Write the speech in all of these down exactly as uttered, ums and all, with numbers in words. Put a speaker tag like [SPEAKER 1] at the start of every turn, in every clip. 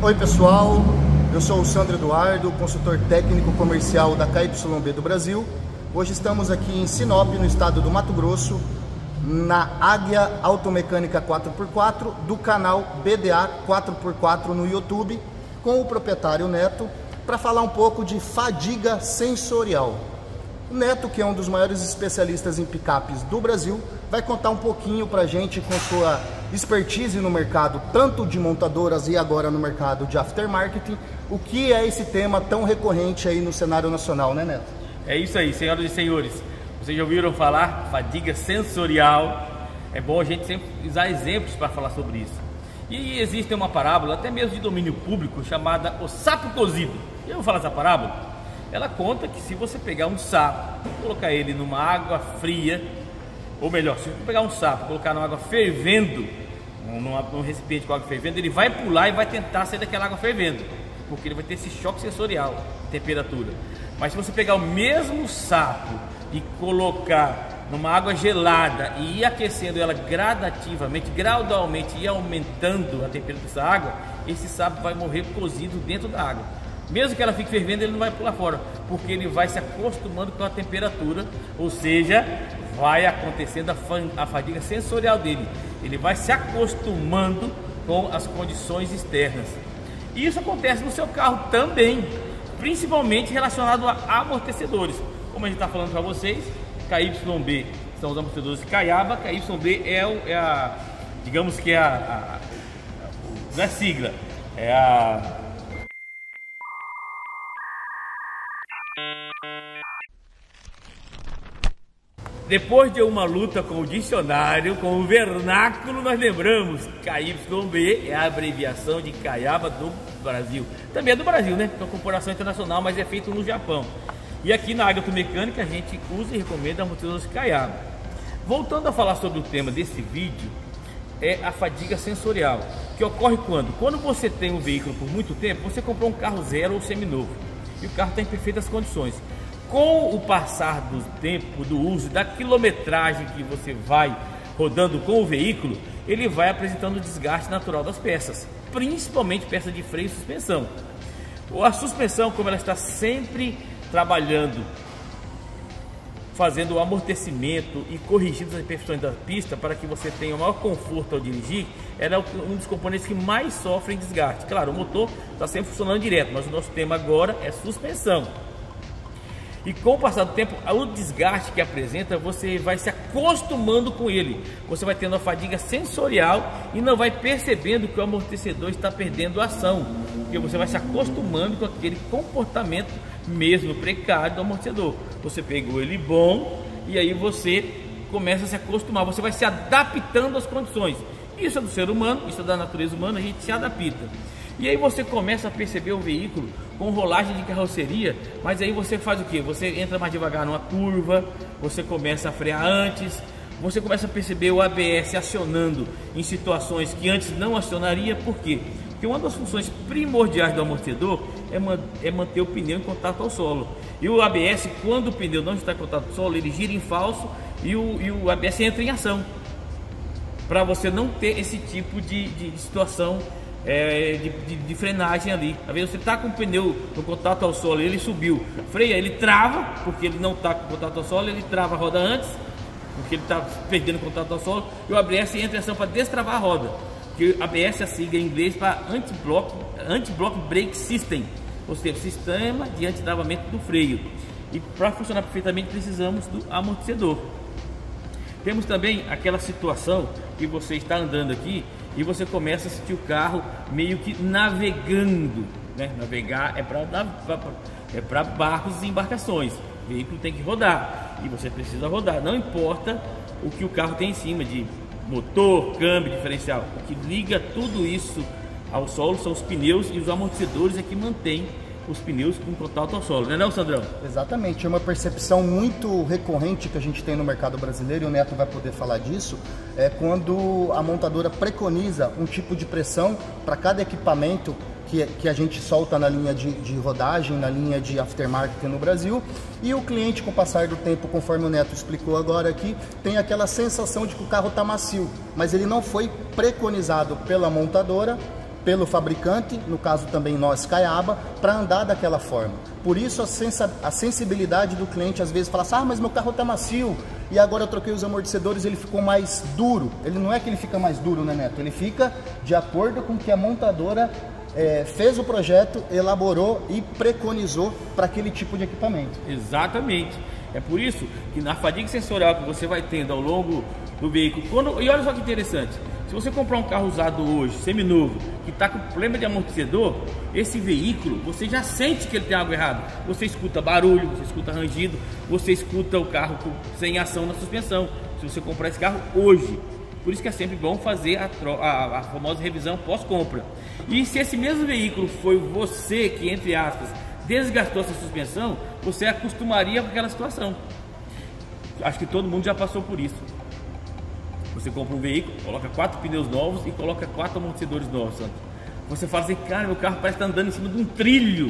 [SPEAKER 1] Oi pessoal, eu sou o Sandro Eduardo, consultor técnico comercial da K Y B do Brasil. Hoje estamos aqui em Sinop, no estado do Mato Grosso, na Águia Automecânica quatro por quatro do canal B D A quatro por quatro no YouTube, com o proprietário Neto, para falar um pouco de fadiga sensorial. O Neto, que é um dos maiores especialistas em picapes do Brasil, vai contar um pouquinho para a gente, com sua expertise no mercado, tanto de montadoras e agora no mercado de aftermarket, o que é esse tema tão recorrente aí no cenário nacional, né, Neto?
[SPEAKER 2] É isso aí, senhoras e senhores. Vocês já ouviram falar fadiga sensorial? É bom a gente sempre usar exemplos para falar sobre isso. E existe uma parábola, até mesmo de domínio público, chamada o sapo cozido. Já ouviu falar dessa parábola? Ela conta que se você pegar um sapo, colocar ele numa água fria, ou melhor, se você pegar um sapo, colocar numa água fervendo, numa, num recipiente com água fervendo, ele vai pular e vai tentar sair daquela água fervendo, porque ele vai ter esse choque sensorial de temperatura. Mas se você pegar o mesmo sapo e colocar numa água gelada e ir aquecendo ela gradativamente, gradualmente, e aumentando a temperatura dessa água, esse sapo vai morrer cozido dentro da água. Mesmo que ela fique fervendo, ele não vai pular fora, porque ele vai se acostumando com a temperatura, ou seja, vai acontecendo a fadiga sensorial dele. Ele vai se acostumando com as condições externas. E isso acontece no seu carro também, principalmente relacionado a amortecedores. Como a gente está falando para vocês, K Y B são os amortecedores de Caiaba. K Y B é, o, é a, digamos que é a, a, não é sigla, é a... Depois de uma luta com o dicionário, com o vernáculo, nós lembramos que K Y B é a abreviação de Caiaba do Brasil. Também é do Brasil, né? É uma corporação internacional, mas é feito no Japão. E aqui na Águia Automecânica a gente usa e recomenda amortecedores Caiaba. Voltando a falar sobre o tema desse vídeo, é a fadiga sensorial, que ocorre quando? Quando você tem um veículo por muito tempo, você comprou um carro zero ou seminovo, e o carro está em perfeitas condições. Com o passar do tempo, do uso, da quilometragem que você vai rodando com o veículo, ele vai apresentando o desgaste natural das peças, principalmente peças de freio e suspensão. A suspensão, como ela está sempre trabalhando, fazendo o amortecimento e corrigindo as imperfeições da pista para que você tenha o maior conforto ao dirigir, ela é um dos componentes que mais sofrem desgaste. Claro, o motor está sempre funcionando direto, mas o nosso tema agora é suspensão. E com o passar do tempo, o desgaste que apresenta, você vai se acostumando com ele. Você vai tendo a fadiga sensorial e não vai percebendo que o amortecedor está perdendo ação. Porque você vai se acostumando com aquele comportamento mesmo precário do amortecedor. Você pegou ele bom e aí você começa a se acostumar. Você vai se adaptando às condições. Isso é do ser humano, isso é da natureza humana, a gente se adapta. E aí você começa a perceber o veículo com rolagem de carroceria, mas aí você faz o que? Você entra mais devagar numa curva, você começa a frear antes, você começa a perceber o A B S acionando em situações que antes não acionaria. Por quê? Porque uma das funções primordiais do amortecedor é, man é manter o pneu em contato ao solo. E o A B S, quando o pneu não está em contato ao solo, ele gira em falso e o, e o A B S entra em ação, para você não ter esse tipo de, de, de situação É, de, de, de frenagem ali. Às vezes você está com o pneu no contato ao solo, ele subiu, freia, ele trava, porque ele não está com contato ao solo, ele trava a roda antes, porque ele está perdendo contato ao solo, e o A B S entra em ação para destravar a roda, que o A B S é a sigla em inglês para Anti-Block Anti-Block Brake System, ou seja, sistema de antitravamento do freio. E para funcionar perfeitamente precisamos do amortecedor. Temos também aquela situação que você está andando aqui e você começa a sentir o carro meio que navegando, né? Navegar é para é para barcos e embarcações. O veículo tem que rodar e você precisa rodar, não importa o que o carro tem em cima de motor, câmbio, diferencial. O que liga tudo isso ao solo são os pneus, e os amortecedores é que mantém os pneus com contato ao solo, não é não, Sandrão?
[SPEAKER 1] Exatamente, é uma percepção muito recorrente que a gente tem no mercado brasileiro, e o Neto vai poder falar disso, é quando a montadora preconiza um tipo de pressão para cada equipamento que, que a gente solta na linha de, de rodagem, na linha de aftermarket no Brasil, e o cliente, com o passar do tempo, conforme o Neto explicou agora aqui, tem aquela sensação de que o carro está macio, mas ele não foi preconizado pela montadora pelo fabricante, no caso também nós, Caiaba, para andar daquela forma. Por isso a, sensa, a sensibilidade do cliente às vezes fala assim, ah, mas meu carro está macio, e agora eu troquei os amortecedores, ele ficou mais duro. Ele não é que ele fica mais duro, né, Neto? Ele fica de acordo com o que a montadora é, fez o projeto, elaborou e preconizou para aquele tipo de equipamento.
[SPEAKER 2] Exatamente. É por isso que na fadiga sensorial que você vai tendo ao longo do veículo, quando, e olha só que interessante, se você comprar um carro usado hoje, seminovo, que está com problema de amortecedor, esse veículo, você já sente que ele tem algo errado. Você escuta barulho, você escuta rangido, você escuta o carro sem ação na suspensão, se você comprar esse carro hoje. Por isso que é sempre bom fazer a, a, a famosa revisão pós-compra. E se esse mesmo veículo foi você que, entre aspas, desgastou essa suspensão, você acostumaria com aquela situação. Acho que todo mundo já passou por isso. Você compra um veículo, coloca quatro pneus novos e coloca quatro amortecedores novos, Sandro. Você fala assim, cara, meu carro parece estar andando em cima de um trilho.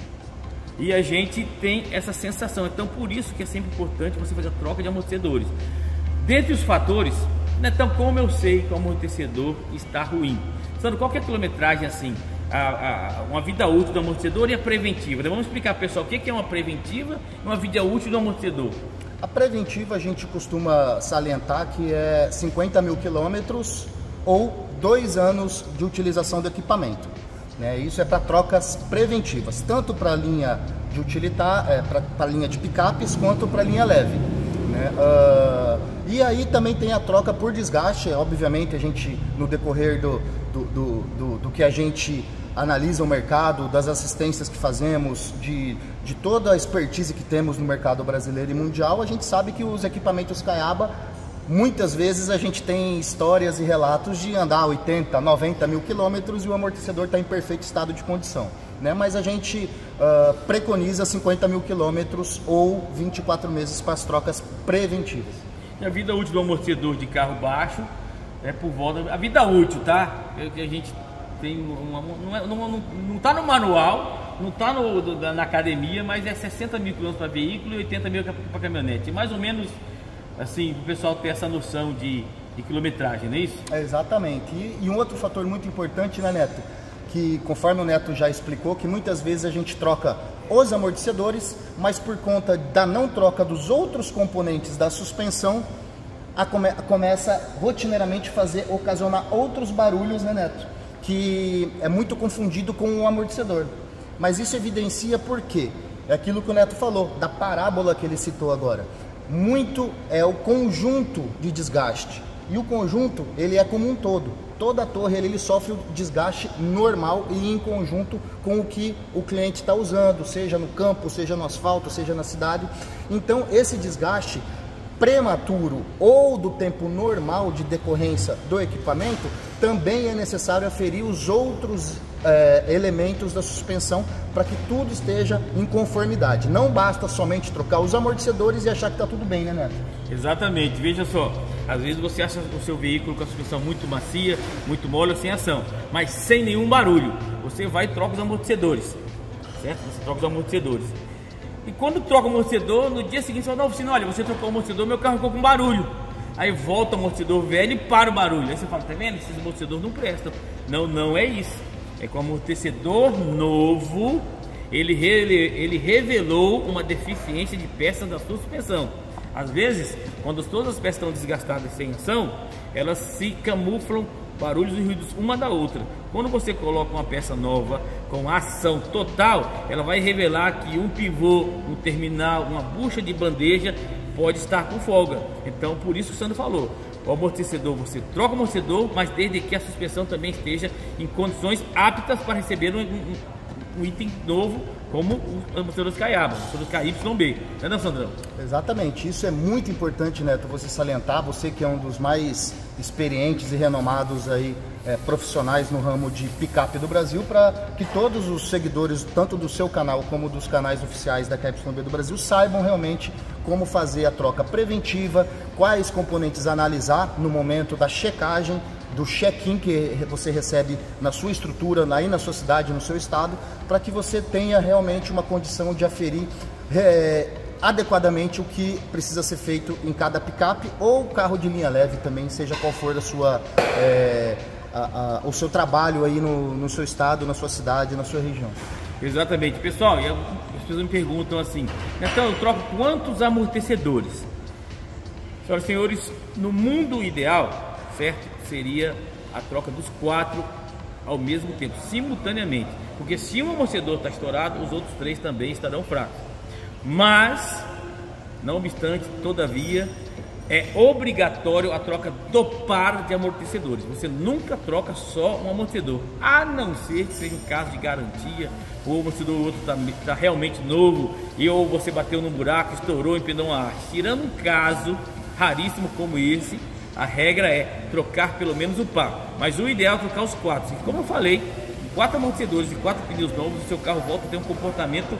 [SPEAKER 2] E a gente tem essa sensação. Então, por isso que é sempre importante você fazer a troca de amortecedores. Dentre os fatores, então, como eu sei que o amortecedor está ruim? Sandro, qual que é a quilometragem assim? A, a, uma vida útil do amortecedor e a preventiva. Então, vamos explicar para o pessoal o que é uma preventiva e uma vida útil do amortecedor.
[SPEAKER 1] A preventiva a gente costuma salientar que é cinquenta mil quilômetros ou dois anos de utilização do equipamento. Né? Isso é para trocas preventivas, tanto para a linha de utilitar, é, para a linha de picapes, quanto para a linha leve. Né? Uh, e aí também tem a troca por desgaste. Obviamente a gente, no decorrer do, do, do, do, do que a gente analisa o mercado, das assistências que fazemos, de, de toda a expertise que temos no mercado brasileiro e mundial, a gente sabe que os equipamentos Caiaba, muitas vezes a gente tem histórias e relatos de andar oitenta, noventa mil quilômetros e o amortecedor está em perfeito estado de condição. Né? Mas a gente uh, preconiza cinquenta mil quilômetros ou vinte e quatro meses para as trocas preventivas.
[SPEAKER 2] E a vida útil do amortecedor de carro baixo é por volta... A vida útil, tá? É que a gente... Tem uma, não, é, não, não, não tá no manual, não tá no, na academia, mas é sessenta mil quilômetros para veículo e oitenta mil para caminhonete. Mais ou menos assim, o pessoal ter essa noção de, de quilometragem, não é isso?
[SPEAKER 1] É, exatamente. E, e um outro fator muito importante, né, Neto? Que conforme o Neto já explicou, que muitas vezes a gente troca os amortecedores, mas por conta da não troca dos outros componentes da suspensão, a come, a começa rotineiramente a fazer, ocasionar outros barulhos, né, Neto? Que é muito confundido com o amortecedor. Mas isso evidencia por quê? É aquilo que o Neto falou, da parábola que ele citou agora. Muito é o conjunto de desgaste. E o conjunto, ele é como um todo. Toda a torre ele, ele sofre o desgaste normal e em conjunto com o que o cliente está usando, seja no campo, seja no asfalto, seja na cidade. Então, esse desgaste prematuro ou do tempo normal de decorrência do equipamento, também é necessário aferir os outros é, elementos da suspensão para que tudo esteja em conformidade. Não basta somente trocar os amortecedores e achar que está tudo bem, né, Neto?
[SPEAKER 2] Exatamente. Veja só, às vezes você acha o seu veículo com a suspensão muito macia, muito mole, sem ação, mas sem nenhum barulho. Você vai e troca os amortecedores, certo? Você troca os amortecedores. E quando troca o amortecedor, no dia seguinte você vai na oficina, olha, você trocou o amortecedor, meu carro ficou com barulho. Aí volta o amortecedor velho e para o barulho. Aí você fala, tá vendo? Esses amortecedores não prestam. Não, não é isso. É que o amortecedor novo, ele, ele, ele revelou uma deficiência de peças da sua suspensão. Às vezes, quando todas as peças estão desgastadas sem ação, elas se camuflam barulhos e ruídos uma da outra. Quando você coloca uma peça nova com ação total, ela vai revelar que um pivô, um terminal, uma bucha de bandeja pode estar com folga. Então, por isso que o Sandro falou, o amortecedor, você troca o amortecedor, mas desde que a suspensão também esteja em condições aptas para receber um, um, um item novo, como o amortecedor Caiaba, o amortecedor K Y B. Não é, não, Sandrão?
[SPEAKER 1] Exatamente, isso é muito importante, Neto, você salientar, você que é um dos mais experientes e renomados aí, é, profissionais no ramo de picape do Brasil, para que todos os seguidores, tanto do seu canal como dos canais oficiais da K Y B do Brasil, saibam realmente como fazer a troca preventiva, quais componentes analisar no momento da checagem, do check-in que você recebe na sua estrutura, aí na sua cidade, no seu estado, para que você tenha realmente uma condição de aferir é, adequadamente o que precisa ser feito em cada picape ou carro de linha leve também, seja qual for a sua, é, a, a, o seu trabalho aí no, no seu estado, na sua cidade, na sua região.
[SPEAKER 2] Exatamente. Pessoal, eu, as pessoas me perguntam assim, então eu troco quantos amortecedores? Senhoras e senhores, no mundo ideal, certo, seria a troca dos quatro ao mesmo tempo, simultaneamente. Porque se um amortecedor está estourado, os outros três também estarão fracos. Mas, não obstante, todavia, é obrigatório a troca do par de amortecedores. Você nunca troca só um amortecedor, a não ser que seja um caso de garantia, ou o amortecedor outro está tá realmente novo, e ou você bateu no buraco, estourou, empenou uma haste. Tirando um caso raríssimo como esse, a regra é trocar pelo menos o par, mas o ideal é trocar os quatro. E como eu falei, quatro amortecedores e quatro pneus novos, o seu carro volta a ter um comportamento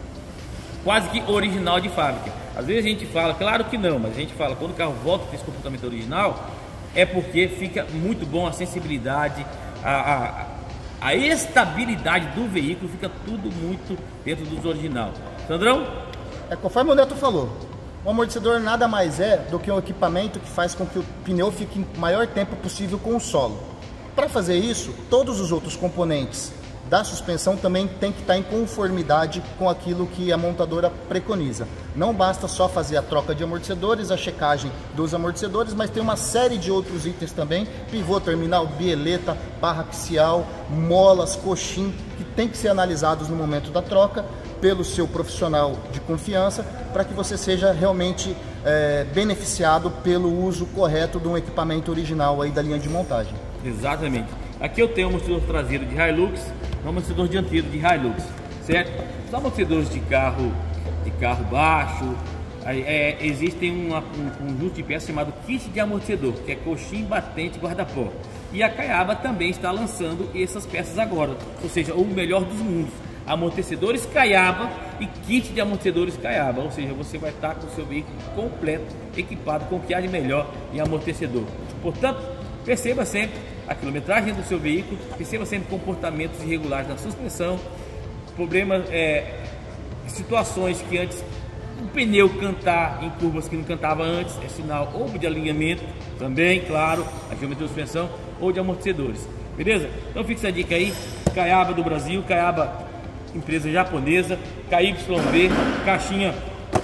[SPEAKER 2] quase que original de fábrica. Às vezes a gente fala, claro que não, mas a gente fala, quando o carro volta a ter esse comportamento original, é porque fica muito bom a sensibilidade, a, a, a estabilidade do veículo, fica tudo muito dentro do original. Sandrão?
[SPEAKER 1] É conforme o Neto falou, o amortecedor nada mais é do que um equipamento que faz com que o pneu fique o maior tempo possível com o solo. Para fazer isso, todos os outros componentes da suspensão também tem que estar em conformidade com aquilo que a montadora preconiza. Não basta só fazer a troca de amortecedores, a checagem dos amortecedores, mas tem uma série de outros itens também, pivô terminal, bieleta, barra axial, molas, coxim, que tem que ser analisados no momento da troca pelo seu profissional de confiança, para que você seja realmente é, beneficiado pelo uso correto de um equipamento original aí da linha de montagem.
[SPEAKER 2] Exatamente. Aqui eu tenho um amortecedor traseiro de Hilux, um amortecedor dianteiro de Hilux, certo? Os amortecedores de carro, de carro baixo, é, existem uma, um conjunto de peças chamado kit de amortecedor, que é coxim, batente, guarda-pó. E a Caiaba também está lançando essas peças agora, ou seja, o melhor dos mundos. Amortecedores Caiaba e kit de amortecedores Caiaba, ou seja, você vai estar com o seu veículo completo, equipado com o que há de melhor em amortecedor. Portanto, perceba sempre a quilometragem do seu veículo, perceba sempre comportamentos irregulares na suspensão, problemas, é, situações que antes o pneu cantar em curvas que não cantava antes, é sinal ou de alinhamento também, claro, a geometria de suspensão ou de amortecedores, beleza? Então fixa a dica aí, Caiaba do Brasil, Caiaba empresa japonesa, K Y B, caixinha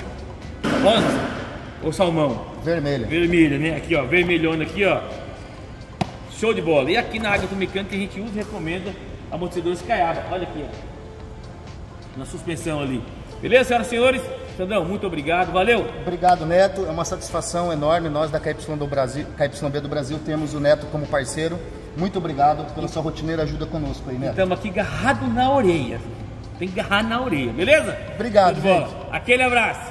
[SPEAKER 2] rosa ou salmão?
[SPEAKER 1] Vermelha.
[SPEAKER 2] Vermelha, né? Aqui ó, vermelhona aqui ó. Show de bola. E aqui na Águia Automecânica a gente usa e recomenda amortecedores Caiaba. Olha aqui ó, na suspensão ali. Beleza, senhoras e senhores? Sandrão, muito obrigado, valeu!
[SPEAKER 1] Obrigado, Neto, é uma satisfação enorme. Nós da K Y do Brasil, K Y B do Brasil temos o Neto como parceiro. Muito obrigado pela sua rotineira ajuda conosco aí, Neto.
[SPEAKER 2] Estamos aqui agarrado na orelha. Tem que agarrar na orelha, beleza?
[SPEAKER 1] Obrigado, gente.
[SPEAKER 2] Aquele abraço.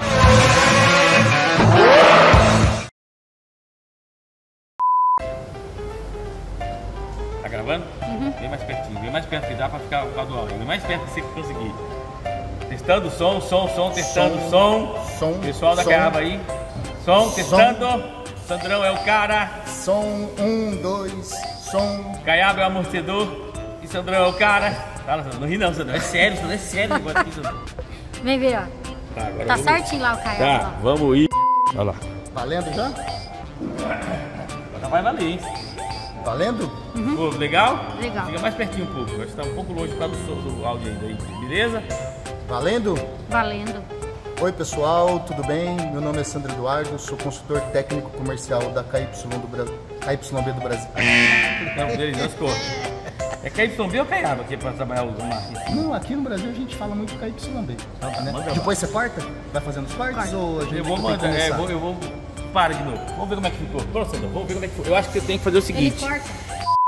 [SPEAKER 2] Tá gravando? Uhum. Vem mais pertinho, vem mais perto que dá pra ficar o do áudio. Vem mais perto que você conseguir. Testando o som, som, som, testando o som.
[SPEAKER 1] Som.
[SPEAKER 2] Pessoal da Caiaba aí. Som, testando. Som. Sandrão é o cara.
[SPEAKER 1] Som, um, dois, som.
[SPEAKER 2] Caiaba é o amortecedor. E Sandrão é o cara. Fala, não ri não, Sandrão. É sério, Sandrão. É sério o negócio aqui, Sandrão.
[SPEAKER 3] Vem ver, ó.
[SPEAKER 2] Tá, agora
[SPEAKER 3] tá
[SPEAKER 2] vamos...
[SPEAKER 3] certinho lá o Caiaba.
[SPEAKER 2] Tá,
[SPEAKER 3] lá.
[SPEAKER 2] vamos ir. Olha lá.
[SPEAKER 1] Valendo já?
[SPEAKER 2] Agora vai valer, hein?
[SPEAKER 1] Valendo?
[SPEAKER 2] Uhum. Pô, legal?
[SPEAKER 3] Legal.
[SPEAKER 2] Fica mais pertinho um pouco. Acho que tá um pouco longe por causa do, som, do áudio ainda aí. Beleza?
[SPEAKER 1] Valendo?
[SPEAKER 3] Valendo.
[SPEAKER 1] Oi pessoal, tudo bem? Meu nome é Sandro Eduardo, sou consultor técnico comercial da K Y do Brasil, K Y B do Brasil.
[SPEAKER 2] Não, beleza, não escolha. É K Y B ou Caiaba aqui para trabalhar o marketing?
[SPEAKER 1] Não, aqui no Brasil a gente fala muito K Y B.
[SPEAKER 2] Então, tá,
[SPEAKER 1] né?
[SPEAKER 2] manda
[SPEAKER 1] Depois você corta? Vai fazendo os cortes?
[SPEAKER 3] Corta.
[SPEAKER 1] Ou a gente
[SPEAKER 2] Eu vou
[SPEAKER 1] tem que
[SPEAKER 2] mandar, é, eu
[SPEAKER 1] começar?
[SPEAKER 2] vou, eu vou. Para de novo. Vamos ver como é que ficou. Pronto, Sandro, vamos ver como é que ficou. Eu acho que eu tenho que fazer o
[SPEAKER 3] Ele
[SPEAKER 2] seguinte.
[SPEAKER 3] corta.